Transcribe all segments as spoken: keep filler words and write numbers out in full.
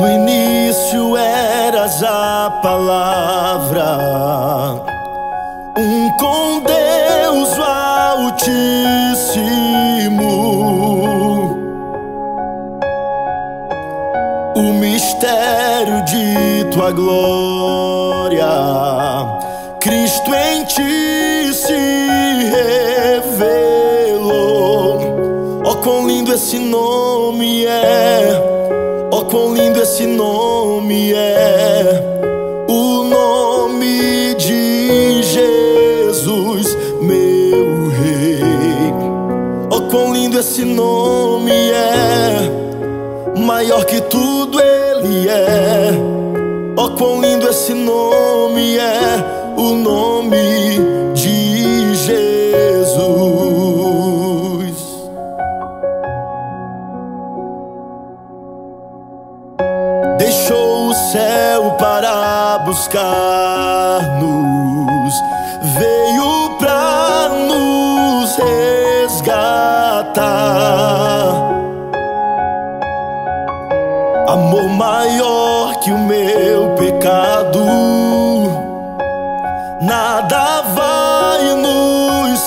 No início eras a palavra, um com Deus o Altíssimo. O mistério de tua glória, Cristo em ti se revelou. Oh, quão lindo esse nome é! Oh, quão lindo esse nome é! O nome de Jesus, meu Rei. Oh, quão lindo esse nome é! Maior que tudo ele é. Oh, quão lindo esse nome é! O nome de Jesus. Deixou o céu para buscar-nos, veio pra nos resgatar. Amor maior que o meu pecado, nada vai nos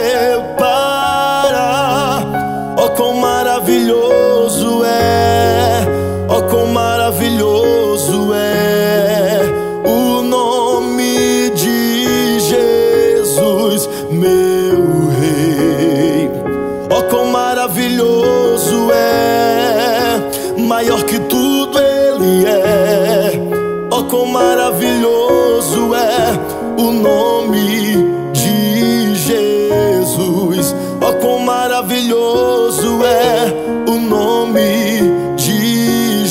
separar. Oh, quão maravilhoso é! Oh, quão maravilhoso é o nome de Jesus, meu Rei. Oh, quão maravilhoso é! Maior que tudo ele é. Oh, quão maravilhoso é o nome de Jesus. Oh, quão maravilhoso é o nome de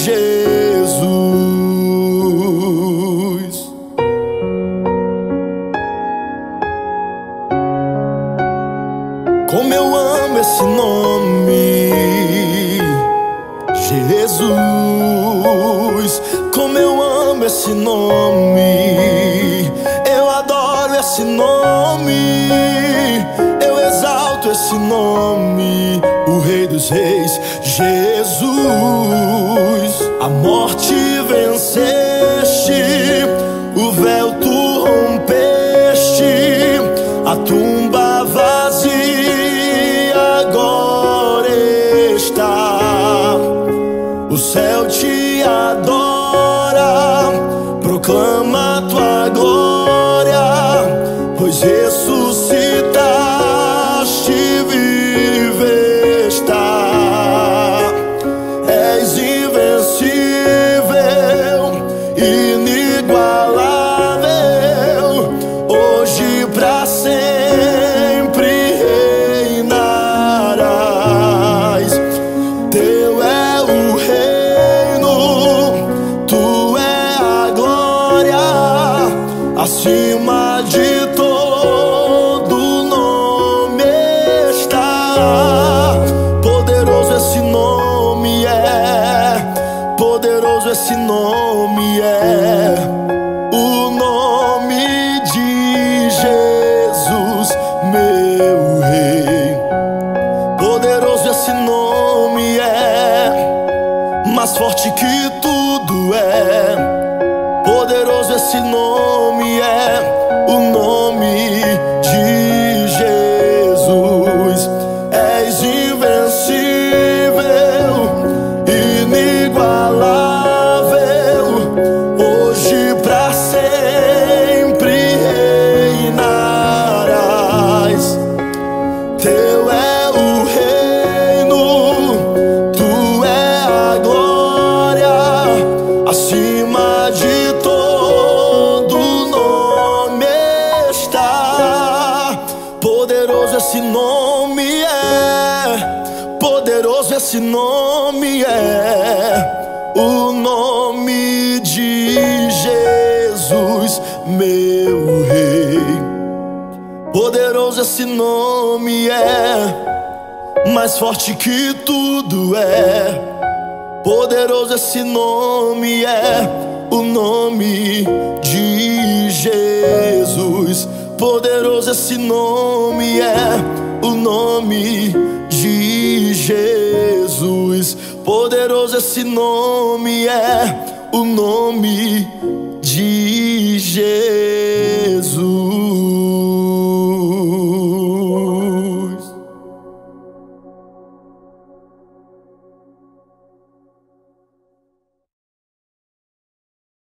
Jesus. Como eu amo esse nome, Jesus. Como eu amo esse nome, eu adoro esse nome, eu exalto esse nome, o Rei dos Reis, Jesus. A morte venceste, o véu tu rompeste, a tumba vazia agora está. O céu te adora, proclama tua glória, pois ressuscitaste, vive está. És invencível, inigualável, hoje pra sempre reinarás. Teu é o reino, tu é a glória, acima de todo nome está. Poderoso esse nome é, poderoso esse nome é, o nome de Jesus, meu Rei. Poderoso esse nome é, mais forte que tudo é. Poderoso esse nome é, o nome de Jesus. És invencível, inigualável, hoje pra sempre reinarás. Teu é o reino, tu é a glória, acima de todo nome está. Poderoso esse nome é, poderoso esse nome é, o nome de Jesus, meu Rei. Poderoso esse nome é, mais forte que tudo é. Poderoso esse nome é, o nome de Jesus. Poderoso esse nome é, o nome de Jesus. Poderoso poderoso esse nome é, o nome de Jesus.